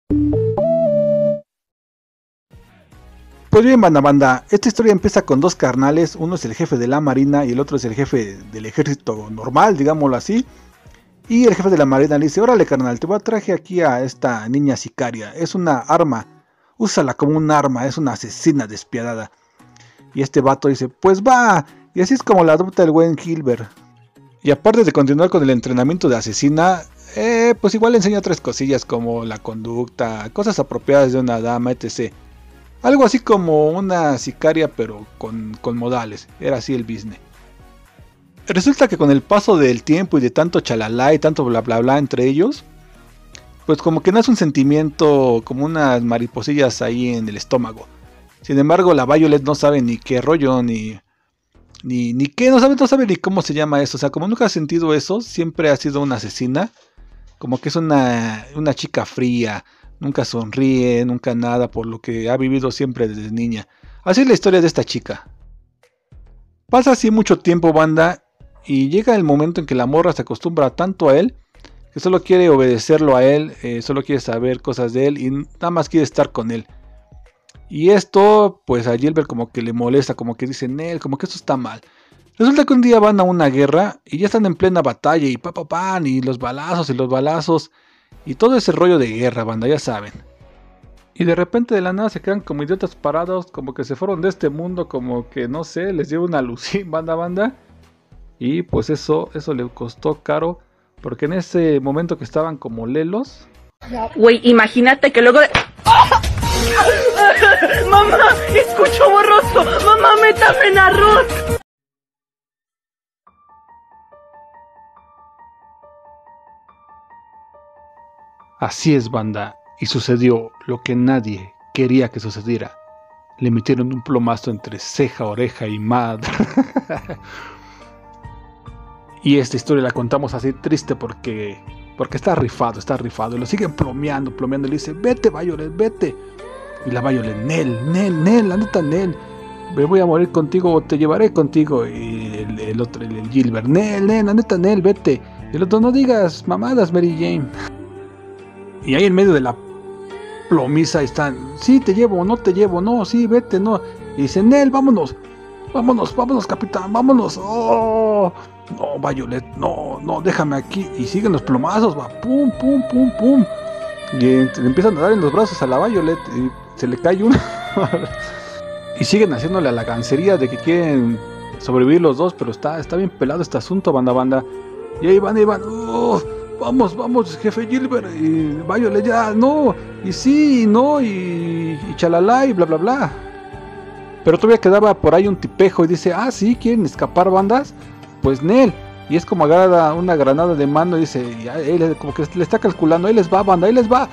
Pues bien, banda, esta historia empieza con dos carnales, uno es el jefe de la marina y el otro es el jefe del ejército normal, digámoslo así. Y el jefe de la marina le dice: órale carnal, te voy a traer aquí a esta niña sicaria, es una arma, úsala como un arma, es una asesina despiadada. Y este vato dice: pues va, y así es como la adopta el buen Gilbert. Y aparte de continuar con el entrenamiento de asesina, pues igual le enseña otras cosillas como la conducta, cosas apropiadas de una dama, etc. Algo así como una sicaria pero con modales, era así el business. Resulta que con el paso del tiempo y de tanto chalala y tanto bla bla bla entre ellos, pues como que nace un sentimiento como unas mariposillas ahí en el estómago. Sin embargo, la Violet no sabe ni qué rollo, ni qué, no sabe ni cómo se llama eso. O sea, como nunca ha sentido eso, siempre ha sido una asesina. Como que es una chica fría, nunca sonríe, nunca nada, por lo que ha vivido siempre desde niña. Así es la historia de esta chica. Pasa así mucho tiempo, banda, y llega el momento en que la morra se acostumbra tanto a él, que solo quiere obedecerlo a él, solo quiere saber cosas de él y nada más quiere estar con él. Y esto, pues a Gilbert como que le molesta, como que dice Nel, como que esto está mal. Resulta que un día van a una guerra y ya están en plena batalla y pan y los balazos y todo ese rollo de guerra, banda, ya saben. Y de repente de la nada se quedan como idiotas parados, como que se fueron de este mundo, como que no sé, les dio una alucin, banda. Y pues eso le costó caro, porque en ese momento que estaban como lelos. Güey, imagínate que luego de... ¡Mamá! ¡Escucho borroso! ¡Mamá, métame en arroz! Así es, banda, y sucedió lo que nadie quería que sucediera. Le metieron un plomazo entre ceja, oreja y madre. Y esta historia la contamos así triste porque está rifado. Y lo siguen plomeando. Y le dice: vete, Violet, vete. Y la Violet: Nel, la neta, Nel. Me voy a morir contigo o te llevaré contigo. Y el otro, el Gilbert: Nel, la neta, Nel, vete. Y el otro: no digas mamadas, Mary Jane. Y ahí en medio de la plomiza están: sí, te llevo, no te llevo, no, sí, vete, no. Y dice: Nel, vámonos, capitán, vámonos. Oh, no, Violet, no, déjame aquí. Y siguen los plomazos, va, pum. Y le empiezan a dar en los brazos a la Violet y se le cae uno. Y siguen haciéndole a la gancería de que quieren sobrevivir los dos, pero está bien pelado este asunto, banda. Y ahí van. Vamos, jefe Gilbert. Y Violet: ya, no. Y sí, y no, y chalala, y bla, bla, bla. Pero todavía quedaba por ahí un tipejo y dice: ah, sí, ¿quieren escapar, bandas? Pues Nel. Y es como agarra una granada de mano y dice, y él como que le está calculando: ahí les va, banda, ahí les va.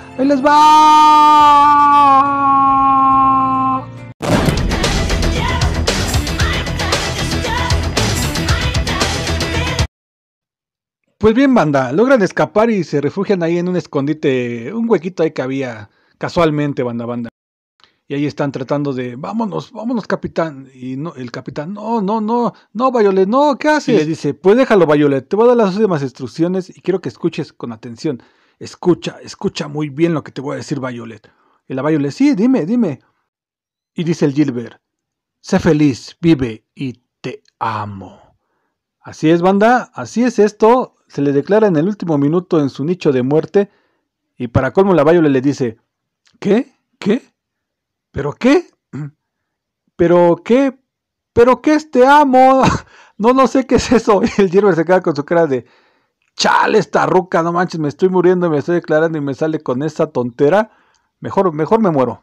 Pues bien, banda, logran escapar y se refugian ahí en un escondite, un huequito ahí que había casualmente, banda. Y ahí están tratando de: vámonos, capitán. Y no, el capitán: no, Violet, no, ¿qué haces? Y le dice: pues déjalo, Violet, te voy a dar las últimas instrucciones y quiero que escuches con atención. Escucha muy bien lo que te voy a decir, Violet. Y la Violet: sí, dime. Y dice el Gilbert: sé feliz, vive y te amo. Así es, banda, así es esto. Se le declara en el último minuto en su nicho de muerte. Y para colmo la Violet le dice: ¿Qué? ¿Pero qué? ¿Pero qué? Te amo. No sé qué es eso. Y el Gilbert se queda con su cara de: chale, esta ruca, no manches, me estoy muriendo, me estoy declarando y me sale con esa tontera. Mejor me muero.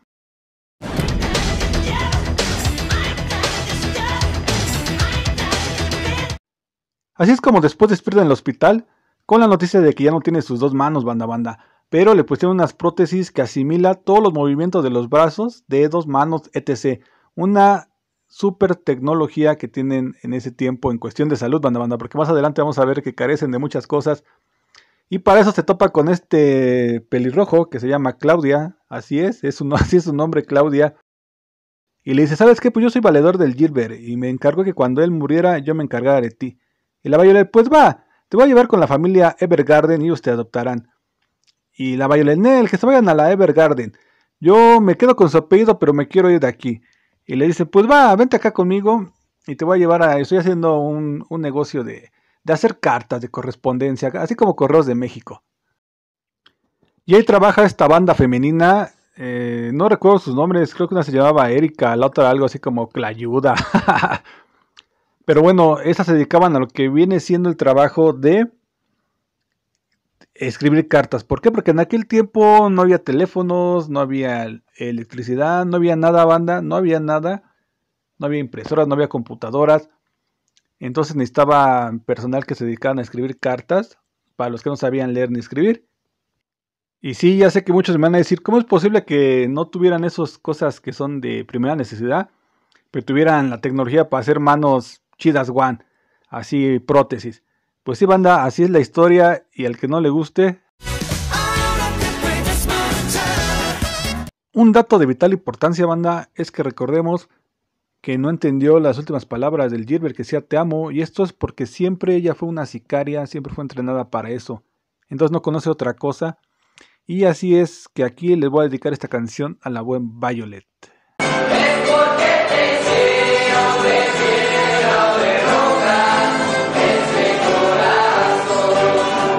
Así es como después despierta en el hospital con la noticia de que ya no tiene sus dos manos, banda. Pero le pusieron unas prótesis que asimila todos los movimientos de los brazos, dedos, manos, etc. Una super tecnología que tienen en ese tiempo en cuestión de salud, banda, porque más adelante vamos a ver que carecen de muchas cosas. Y para eso se topa con este pelirrojo que se llama Claudia. Así es su nombre, Claudia. Y le dice: ¿sabes qué? Pues yo soy valedor del Gilbert y me encargó que cuando él muriera yo me encargara de ti. Y la Violet: pues va, te voy a llevar con la familia Evergarden y ellos te adoptarán. Y la Violet, Nel, que se vayan a la Evergarden. Yo me quedo con su apellido, pero me quiero ir de aquí. Y le dice, pues va, vente acá conmigo y te voy a llevar a... Estoy haciendo un negocio de hacer cartas de correspondencia, así como Correos de México. Y ahí trabaja esta banda femenina, no recuerdo sus nombres, creo que una se llamaba Erika, la otra algo así como Clayuda. Pero bueno, esas se dedicaban a lo que viene siendo el trabajo de escribir cartas. ¿Por qué? Porque en aquel tiempo no había teléfonos, no había electricidad, no había nada, banda, no había nada, no había impresoras, no había computadoras. Entonces necesitaba personal que se dedicaban a escribir cartas para los que no sabían leer ni escribir. Y sí, ya sé que muchos me van a decir, ¿cómo es posible que no tuvieran esas cosas que son de primera necesidad, pero tuvieran la tecnología para hacer manos chidas one, así prótesis? Pues sí, banda, así es la historia y al que no le guste. Un dato de vital importancia, banda, es que recordemos que no entendió las últimas palabras del Gilbert que decía te amo, y esto es porque siempre ella fue una sicaria, siempre fue entrenada para eso. Entonces no conoce otra cosa. Y así es que aquí les voy a dedicar esta canción a la buen Violet. Es porque te hicieron de piedra de roca, ese corazón.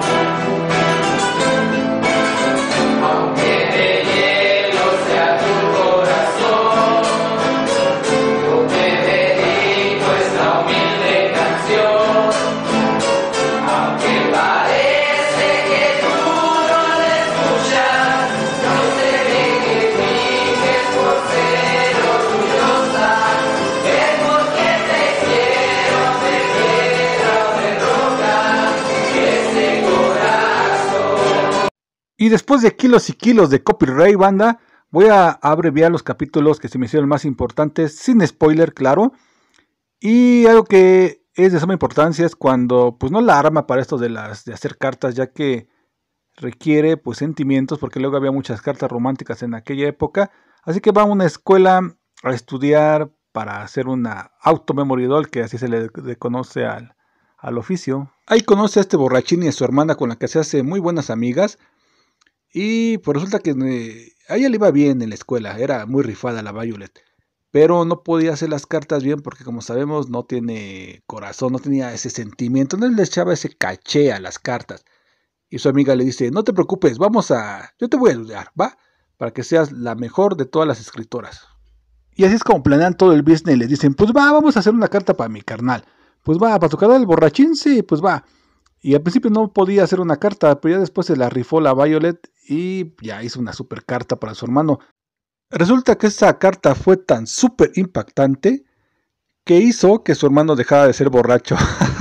Aunque de hielo sea tu corazón, yo te dedico esta humilde canción. Aunque parece que tú no le escuchas, no te dignifiques por ser orgullosa. Es porque te quiero de piedra o de roca, ese corazón. Y después de kilos y kilos de copyright, banda, voy a abreviar los capítulos que se me hicieron más importantes, sin spoiler, claro. Y algo que es de suma importancia es cuando pues no la arma para esto de hacer cartas, ya que requiere pues sentimientos, porque luego había muchas cartas románticas en aquella época. Así que va a una escuela a estudiar para hacer una auto-memory doll, que así se le conoce al oficio. Ahí conoce a este borrachín y a su hermana, con la que se hace muy buenas amigas. Y pues resulta que a ella le iba bien en la escuela, era muy rifada la Violet. Pero no podía hacer las cartas bien porque, como sabemos, no tiene corazón, no tenía ese sentimiento, no le echaba ese caché a las cartas. Y su amiga le dice, no te preocupes, yo te voy a ayudar, ¿va? Para que seas la mejor de todas las escritoras. Y así es como planean todo el business y le dicen, pues va, vamos a hacer una carta para mi carnal. Pues va, para tu carnal el borrachín, sí, pues va. Y al principio no podía hacer una carta, pero ya después se la rifó la Violet y ya hizo una super carta para su hermano. Resulta que esa carta fue tan súper impactante que hizo que su hermano dejara de ser borracho.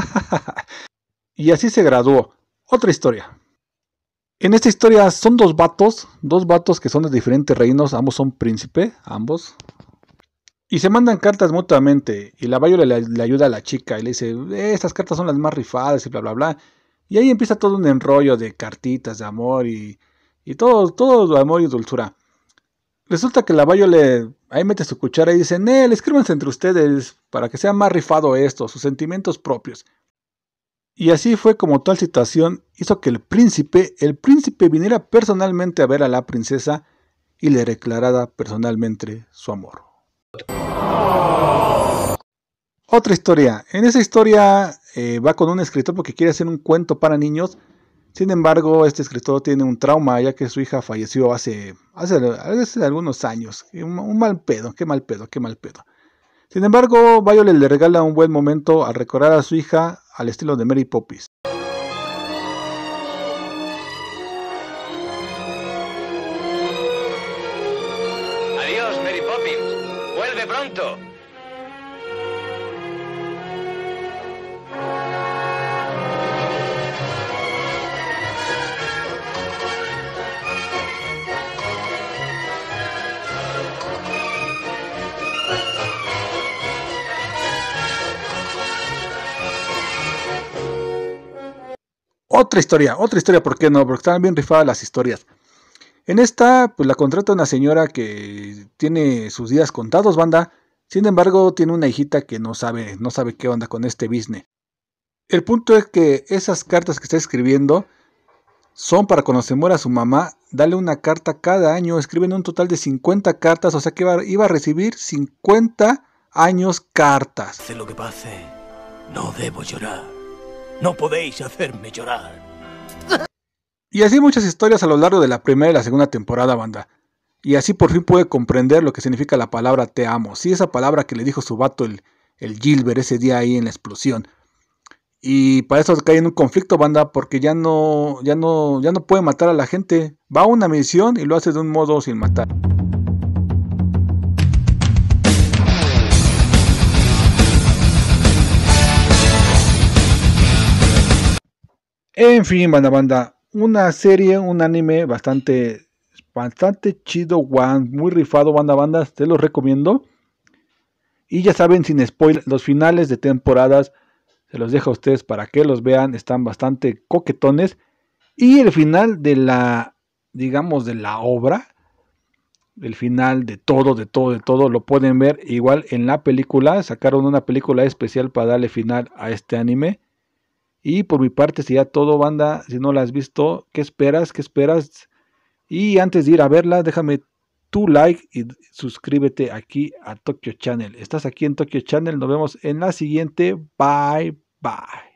Y así se graduó. Otra historia. En esta historia son dos vatos que son de diferentes reinos, ambos son príncipe, ambos. Y se mandan cartas mutuamente, y la Violet le ayuda a la chica y le dice, estas cartas son las más rifadas y bla bla bla. Y ahí empieza todo un enrollo de cartitas de amor y todo amor y dulzura. Resulta que la Violet ahí mete su cuchara y dice, Nel, escríbanse entre ustedes para que sea más rifado esto, sus sentimientos propios. Y así fue como tal situación hizo que el príncipe viniera personalmente a ver a la princesa y le declarara personalmente su amor. Otra historia. En esa historia va con un escritor porque quiere hacer un cuento para niños. Sin embargo, este escritor tiene un trauma ya que su hija falleció hace algunos años. Un mal pedo, qué mal pedo. Sin embargo, Violet le regala un buen momento al recordar a su hija al estilo de Mary Poppins. Adiós, Mary Poppins. Vuelve pronto. Otra historia, ¿por qué no? Porque están bien rifadas las historias. En esta, pues la contrata una señora que tiene sus días contados, banda. Sin embargo, tiene una hijita que no sabe qué onda con este business. El punto es que esas cartas que está escribiendo Son para cuando se muera su mamá, darle una carta cada año. Escriben un total de 50 cartas, o sea que iba a recibir 50 años cartas. Pase lo que pase, no debo llorar. No podéis hacerme llorar. Y así muchas historias a lo largo de la primera y la segunda temporada, banda. Y así por fin pude comprender lo que significa la palabra te amo. Sí, esa palabra que le dijo su vato el Gilbert ese día ahí en la explosión. Y para eso cae en un conflicto, banda, porque ya no puede matar a la gente. Va a una misión y lo hace de un modo sin matar. En fin, banda, una serie, un anime bastante chido, muy rifado, banda, te los recomiendo. Y ya saben, sin spoiler, los finales de temporadas se los dejo a ustedes para que los vean, están bastante coquetones. Y el final de la, digamos, de la obra, el final de todo, lo pueden ver igual en la película. Sacaron una película especial para darle final a este anime. Y por mi parte sería todo, banda. Si no la has visto, ¿qué esperas? Y antes de ir a verla, déjame tu like y suscríbete aquí a Tokyo Channel. Estás aquí en Tokyo Channel. Nos vemos en la siguiente. Bye, bye.